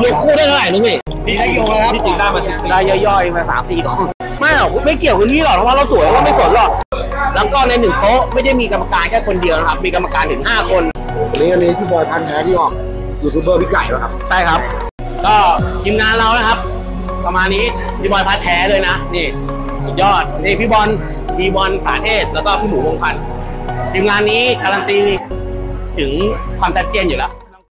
ยกคู่ได้เท่าไหร่นุ้ยพี่ได้โยงแล้วครับที่จริงได้มาได้ย่อยๆมา3-4 กองไม่หรอกไม่เกี่ยวกับนี้หรอกเพราะว่าเราสวยก็ไม่สนหรอกแล้วก็ใน1 โต๊ะไม่ได้มีกรรมการแค่คนเดียวนะครับมีกรรมการถึง5 คนอันนี้พี่บอยพันแท้ที่ออกยูทูบเบอร์พี่ไก่แล้วครับใช่ครับก็ทีมงานเรานะครับประมาณนี้พี่บอยพันแท้เลยนะนี่สุดยอดนี่พี่บอลสาเทศแล้วก็พี่หมูวงพันธ์ทีมงานนี้การันตีถึงความชัดเจนอยู่แล้ว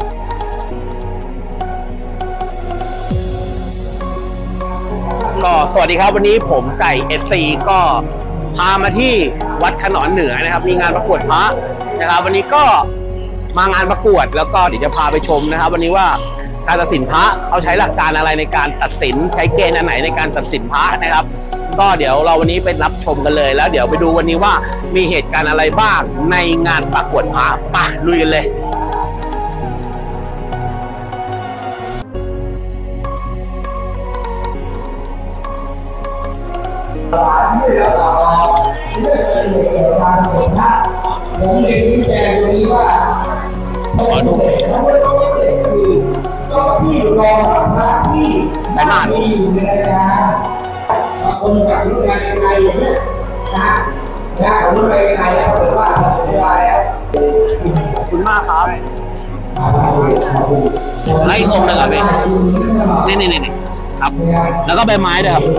ก็สวัสดีครับวันนี้ผมไก่ SC ก็พามาที่วัดขนอนเหนือนะครับมีงานประกวดพระนะครับวันนี้ก็มางานประกวดแล้วก็เดี๋ยวจะพาไปชมนะครับวันนี้ว่าการตัดสินพระเขาใช้หลักการอะไรในการตัดสินใช้เกณฑ์อันไหนในการตัดสินพระนะครับก็เดี๋ยวเราวันนี้ไปรับชมกันเลยแล้วเดี๋ยวไปดูวันนี้ว่ามีเหตุการณ์อะไรบ้างในงานประกวดพระไปลุยกันเลยผมเองที่แจ้งตรงนี้ว่าผมเสร็จทั้งหมดคือก็ที่รอพระที่ไม่มีอยู่ในรายการคนขับรถไปไกลอย่างนี้นะขับรถไปไกลแล้วหรือว่าเวลาแล้วขอบคุณมากครับไล่องค์หนึ่งครับพี่นี่ครับแล้วก็ใบไม้ด้วยครับ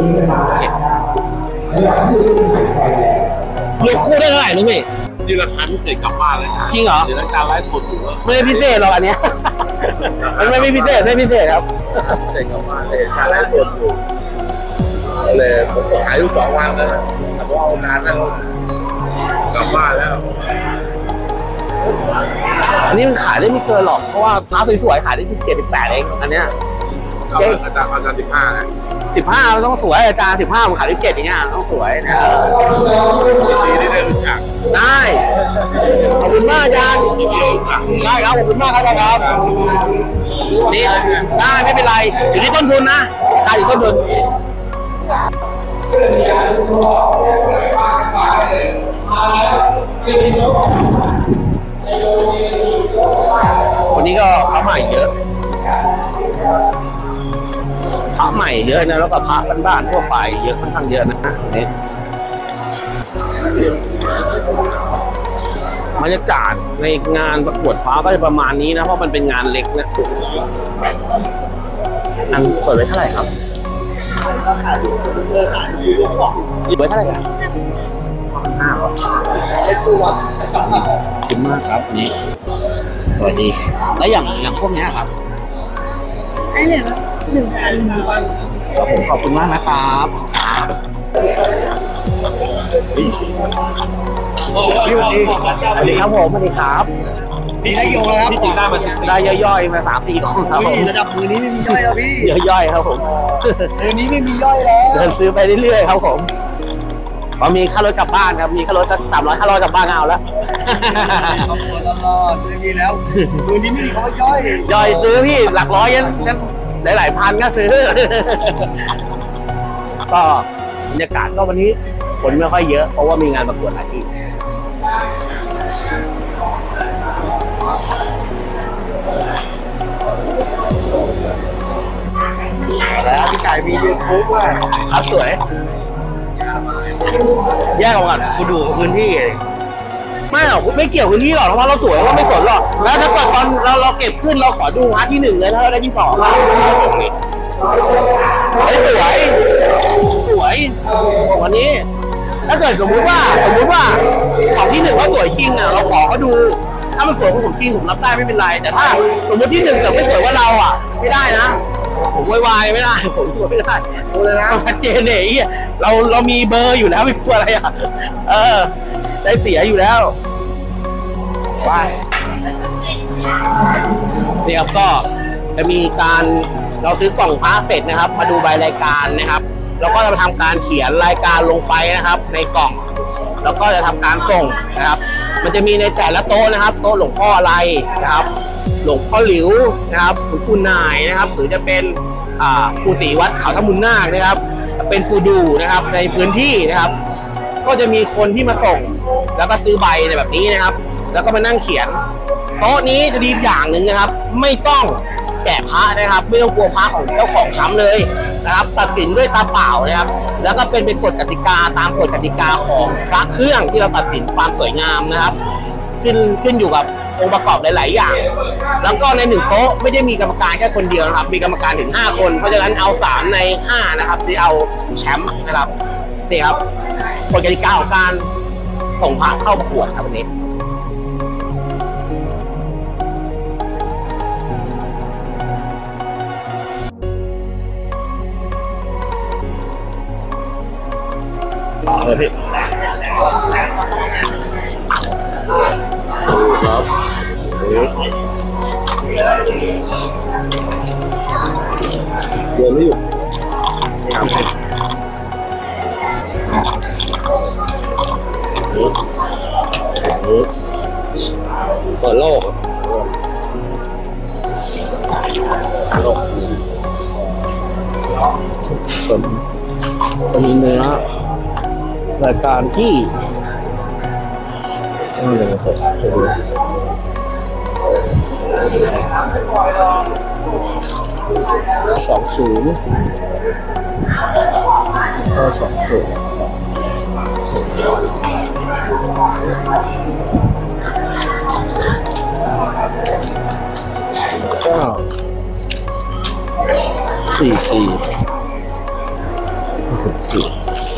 ยกคู่ได้เท่าไหร่นุ้ยนี่ราคาพิเศษกลับบ้านเลยจริงเหรอเดี๋ยวการไลฟ์สดอยู่ไม่พิเศษหรอกอันเนี้ยมันไม่พิเศษไม่พิเศษครับพิเศษกลับบ้านเลยการไลฟ์สดอยู่เลยผมขายอยู่2 วันแล้วนะแต่ว่าเอานานนั่นกลับบ้านแล้วอันนี้มันขายได้ไม่เกินหรอกเพราะว่าพระสวยๆขายได้17-18เองอันเนี้ยอาจารย์ 15มันต้องสวยอาจารย์15มันขาย17อย่างเงี้ยต้องสวยนะดีที่ได้รู้จักได้ขอบคุณมากอาจารย์ได้ครับขอบคุณมากครับนี่ได้ไม่เป็นไรอยู่ที่ต้นทุนนะขายอยู่ต้นทุนวันนี้ก็พระใหม่เยอะพระใหม่เยอะนะแล้วก็พระบ้านๆทั่วไปเยอะค่อนข้างเยอะนะนี่บรรยากาศในงานประกวดพระก็จะประมาณนี้นะเพราะมันเป็นงานเล็กนะอันเปิดไว้เท่าไหร่ครับเปิดเท่าไหร่ครับ5 หรอขอบคุณมากครับนี่สวัสดีแล้วอย่างพวกนี้ครับได้เลย1,000 ครับผมขอบคุณมากนะครับพี่วันนี้สวัสดีครับผมสวัสดีครับพี่ได้โยงแล้วครับที่จริงได้ย่อยๆมา3-4 กองครับผมระดับมือนี้ไม่มีย่อยแล้วพี่ย่อยๆครับผมมือนี้ไม่มีย่อยแล้วเดินซื้อไปเรื่อยๆครับผมพอมีค่ารถกลับบ้านครับมีค่ารถสัก300-500กลับบ้านเอาแล้วตลอดไม่มีแล้วมือนี้ไม่มีเขาย่อยซื้อพี่หลักร้อยยันหลายพันก็ซื้อก็บรรยากาศก็วันนี้คนไม่ค่อยเยอะเพราะว่ามีงานประกวดหลายที่แล้วพี่ไก่มียูทูบด้วยครับสวยแยกออกมากูดูพื้นที่ไม่หรอกไม่เกี่ยวพื้นที่หรอกเพราะเราสวยก็ไม่สนหรอกแล้วถ้าเกิดตอนเราเก็บขึ้นเราขอดูพาร์ทที่1เลยถ้าเราได้ที่2เราส่งนี่สวยวันนี้ถ้าเกิดสมมติว่าของที่1ว่าสวยจริงอ่ะเราขอเขาดูถ้ามันสวยของจริงผมรับได้ไม่เป็นไรแต่ถ้าสมมติที่1แต่ไม่สวยว่าเราอ่ะไม่ได้นะผมวายไม่ได้ผมตัวไม่ได้ดูเลยนะชัดเจนเลยเรามีเบอร์อยู่แล้วไม่กลัวอะไรอ่ะได้เสียอยู่แล้วว้ายนี่ครับก็จะมีการเราซื้อกล่องพระเสร็จนะครับมาดูใบรายการนะครับแล้วก็จะทำการเขียนรายการลงไปนะครับในกล่องแล้วก็จะทำการส่งนะครับมันจะมีในแต่ละโต๊ะนะครับโต๊ะหลวงพ่ออะไรนะครับหลวงพ่อหลิวนะครับหลวงปู่นายนะครับหรือจะเป็นปู่ศรีวัดเขาธมุนนาคนะครับเป็นปู่ดูนะครับในพื้นที่นะครับก็จะมีคนที่มาส่งแล้วก็ซื้อใบในแบบนี้นะครับแล้วก็มานั่งเขียนโต๊ะนี้จะดีอย่างหนึ่งนะครับไม่ต้องแกะพระนะครับไม่ต้องกลัวพระของเจ้าของช้ำเลยนะครับตัดสินด้วยตาเปล่านะครับแล้วก็เป็นกฎกติกาตามกฎกติกาของพระเครื่องที่เราตัดสินความสวยงามนะครับขึ้นอยู่กับองค์ประกอบหลายๆอย่างแล้วก็ใน1โต๊ะไม่ได้มีกรรมการแค่คนเดียวนะครับมีกรรมการถึง5คนเพราะฉะนั้นเอา3ใน5นะครับที่เอาแชมป์นะครับนี่ครับกฎกติกาของการส่งพระเข้าประกวดครับวันนี้เลยพี่ครับเดินไม่หยุดครับเปิดโลกส่วนจะมีเนื้อรายการที่20ก็20ก็44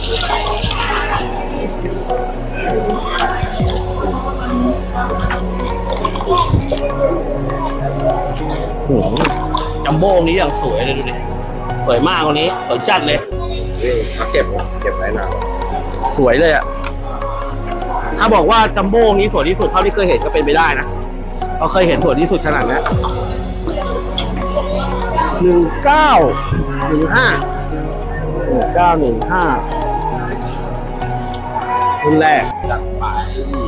จัมโบ้นี้อย่างสวยเลยดูดิสวยมากวันนี้สวยจัดเลยเขาเก็บไว้นานสวยเลยอ่ะถ้าบอกว่าจัมโบ้นี้สวยที่สุดเท่าที่เคยเห็นก็เป็นไปได้นะเราเคยเห็นสวยที่สุดขนาดนี้1915รุ่นแรกจากป่า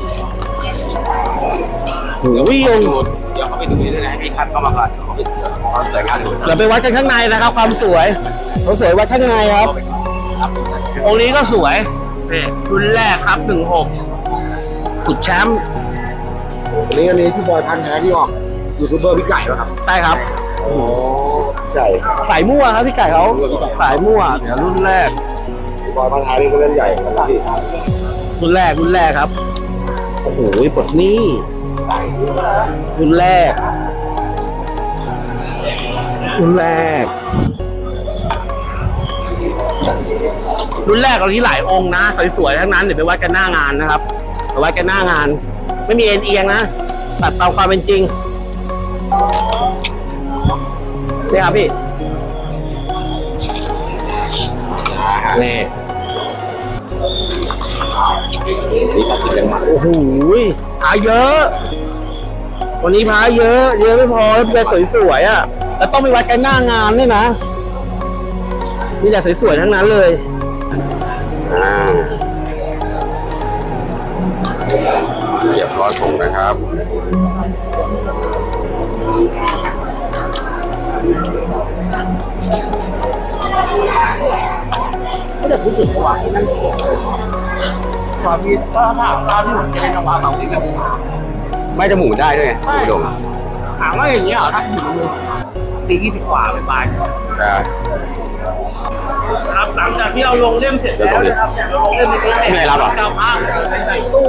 วิ่งเดี๋ยวเขาไปดูนี่ด้วยนะให้พี่คัดเข้ามาก่อนความสวยงามเราไปวัดกันข้างในนะครับความสวยวัดข้างในครับองค์นี้ก็สวยรุ่นแรกครับ16สุดแชมป์อันนี้พี่บอยพันแท้ที่ออกยูทูบเบอร์พี่ไก่ป่ะครับใช่ครับโอ้ไก่สายมั่วครับพี่ไก่เขาสายมั่วเดี๋ยวรุ่นแรกพี่บอยพันแท้นี่ก็เล่นใหญ่กันพี่รุ่นแรกครับโอ้โหปลดหนี้รุ่นแรกรุ่นแรกตอนนี้หลายองค์นะสวยๆทั้งนั้นเดี๋ยวไปวัดกันหน้างานนะครับไปวัดกันหน้างานไม่มีเอียงนะตัดตามความเป็นจริงนี่ครับพี่นี่โอ้โหพาเยอะวันนี้พาเยอะไม่พอเป็นสวยๆอ่ะแล้วต้องไปวัดกันหน้างานด้วยนะนี่แต่สวยๆทั้งนั้นเลยเก็บรอส่งนะครับก็จะพูดถึงว่านั่นความมีก็ถามว่าที่ผมจะเล่นเอาว่าเราที่แบบไม่จะหมุนได้ด้วยไงคุณดงถามว่าอย่างนี้เหรอถ้าหมุนมือตี20 กว่าไปบายครับหลังจากที่เราลงเล่มเสร็จแล้วนะครับเราลงเล่มนี้เสร็จไม่รับหรอเจ้าภาพใส่ตู้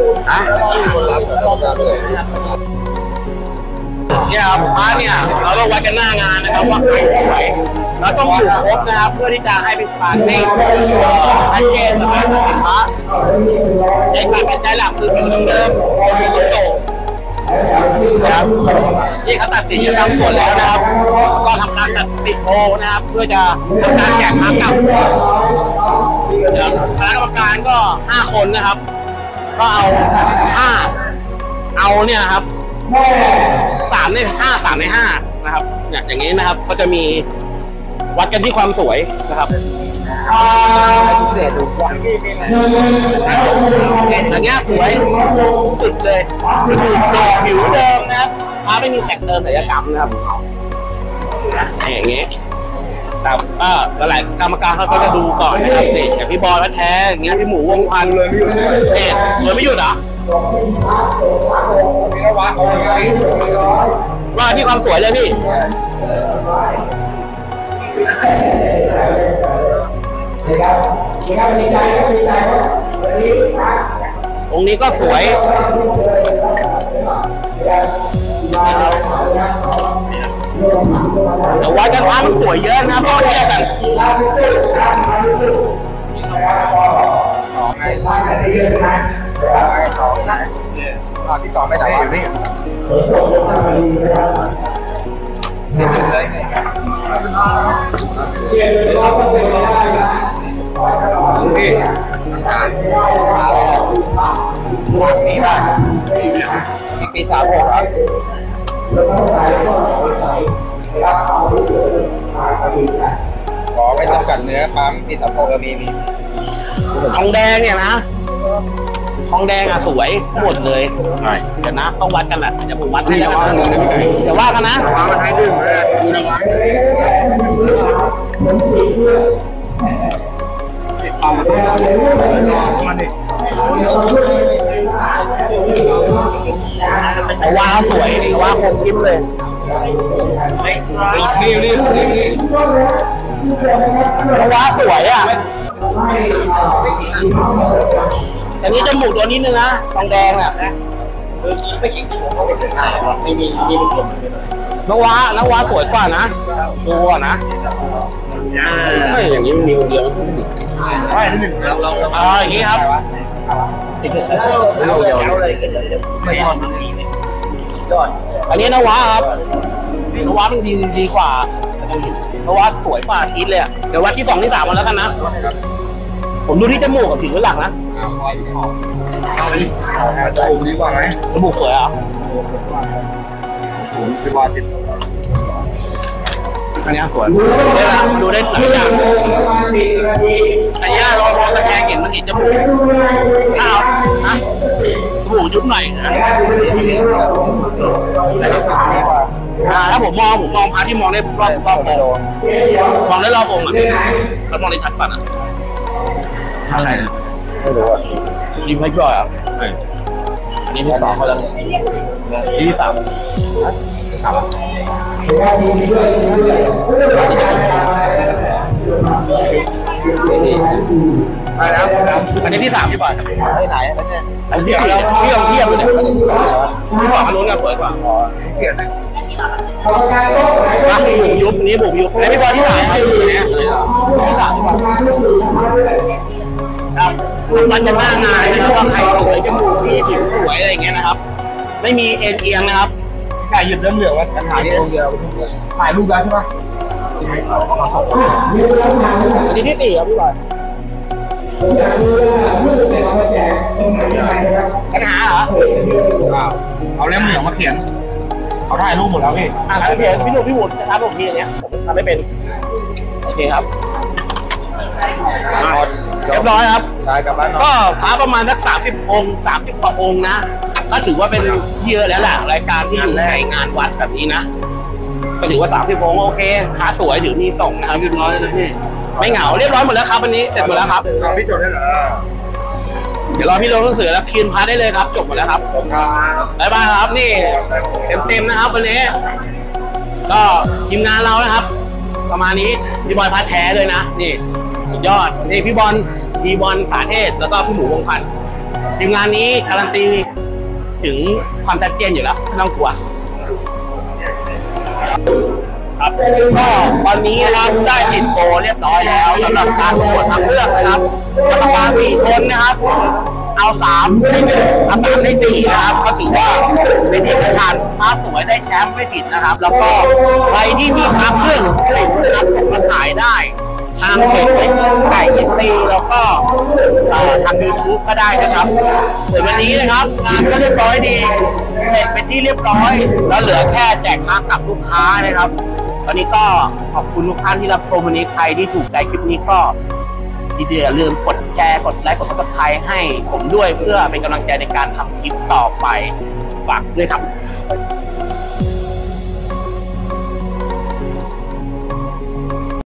เนี่ยครับพระเนี่ยเราต้องวัดกันหน้างานนะครับว่าใครสวยเราต้องอยู่ครบนะครับเพื่อที่จะให้เป็นการให้ชัดเจนสำหรับสินค้าในการเป็นใจหลักคืออยู่เดิมอยู่ตรงโตนะครับที่เขาตัดสินจะทำส่วนแล้วนะครับก็ทำการตัดติดโพนะครับเพื่อจะทำการแข่งขันกับคณะกรรมการก็5 คนนะครับก็เอาเนี่ยครับ3 ใน 5นะครับเนี่ยอย่างนี้นะครับก็จะมีวัดกันที่ความสวยนะครับพิเศษดูอย่างเงี้ยสวยสุดเลยผิวเดิมนะครับพระไม่มีแต่งเติมศัลยกรรมนะครับอย่างเงี้ยครับก็หลายกรรมการเขาก็จะดูก่อนนะครับนี่อย่างพี่บอยแท้อย่างเงี้ยพี่หมูวงพันเลยเลยไม่หยุดเหรอว่าที่ความสวยเลยพี่องค์นี้ก็สวยแต่วัดกันทั้งสวยเยอะนะพ่อเทียบกันตอนที่2ไม่แต่ว่านี่เลยพี่มีป่ะมีปี36ครับขอไม่จำกัดเนื้อปั๊มปี36ก็มีทองแดงเนี่ยนะทองแดงอ่ะสวยหมดเลยเดี๋ยวนะต้องวัดกันแหละจะผมวัดให้นะเดี๋ยวว่ากันนะมันให้ดื่มเลยดูนะแต่ว่าสวยว่าคมกิ๊บเลยรีบแต่ว่าสวยอ่ะแต่นี่จมูกตัวนี้นึงนะทองแดงอ่ะน้ำว้าสวยกว่านะดูอ่ะนะไม่อย่างนี้มันมีคนเดียวไม่ที่หนึ่งเราอย่างนี้ครับเราเดียวไม่ยอดอันนี้นว้าครับนว้ามันดีกว่านว้าสวยกว่าทีเลยเดี๋ยววัดที่2ที่3มาแล้วกันนะผมดูที่จมูกกับผิวเป็นหลักนะจมูกดีกว่าไหมจมูกสวยอ่ะดีกว่าจิตอันนี้สวยได้ละดูได้หลายอย่างอันนี้เรามองตะแคงเห็นมันเห็นจมูกถ้าเอานะจมูกยุบหน่อยนะถ้าผมมองพาที่มองได้รอบมองได้รอบองค์อ่ะเขามองได้ชัดป่ะนะอะไรนะไม่รู้อ่ะยิงให้ย่อยอ่ะอันนี้ที่2เขาแล้วที่3 ไปแล้วอันนี้ที่3พี่บอยไหนแล้วเนี่ยอันที่4พี่ลองเทียบดูเนี่ยอันที่2อะไรวะที่2อันนู้นก็สวยกว่าเกียรตินะบุกยุบนี้บุกยุบแล้วพี่บอยที่3ให้ดูเนี่ยที่3พี่บอยครับมันจะหน้างานนะครับว่าใครสวยจมูกมีผิวสวยอะไรอย่างเงี้ยนะครับไม่มีเอียงนะครับถ่ายหยิบเรื่องเหลืองว่าถ่ายที่องค์เดียวถ่ายรูปแล้วใช่ปะอันนี้ที่4ครับพี่บอยปัญหาเหรอเอาเล่มเหลืองมาเขียนเขาถ่ายรูปหมดแล้วพี่เขียนพี่หนุ่มพี่บุญจะทำผมทีอย่างเงี้ยผมทำไม่เป็นโอเคครับเรียบร้อยครับก็พาประมาณสัก30 องค์30 กว่าองค์นะก็ถือว่าเป็นเยอะแล้วแหละรายการที่อยู่ในงานวัดแบบนี้นะก็ถือว่า30 องค์โอเคพาสวยถือมีส่งนะครับเรียบร้อยแล้วพี่ไม่เหงาเรียบร้อยหมดแล้วครับวันนี้เสร็จหมดแล้วครับพี่จดได้เหรอเดี๋ยวรอพี่ลงหนังสือแล้วคืนพาได้เลยครับจบหมดแล้วครับบ๊ายบายครับนี่เต็มนะครับวันนี้ก็ทีมงานเรานะครับประมาณนี้พี่บอยพาแท้เลยนะนี่สุดยอดนี่พี่บอลสาเทศแล้วก็พี่หมูวงพันธ์ทีมงานนี้การันตีถึงความชัดเจนอยู่แล้วไม่ต้องกลัวครับก็ตอนนี้นะครับได้ติดโปรเรียบร้อยแล้วสำหรับการประกวดทางเลือกนะครับกรรมการ4 คนนะครับเอา3ใน1เอา3ใน4นะครับก็ถือว่าเป็นเอกฉันท์พาสวยได้แชมป์ไม่ผิดนะครับแล้วก็ใครที่มีพาเครื่องนะครับส่งมาขายได้ทางเพจไก่ยิซีแล้วก็ทาง YouTube ก็ได้นะครับส่วนวันนี้นะครับงานก็เรียบร้อยดีเสร็จเป็นที่เรียบร้อยแล้วเหลือแค่แจกค่ากับลูกค้านะครับวันนี้ก็ขอบคุณทุกท่านที่รับชมวันนี้ใครที่ถูกใจคลิปนี้ก็อย่าลืมกดแชร์กดไลค์กด Subscribe ให้ผมด้วยเพื่อเป็นกำลังใจในการทำคลิปต่อไปฝากด้วยครับ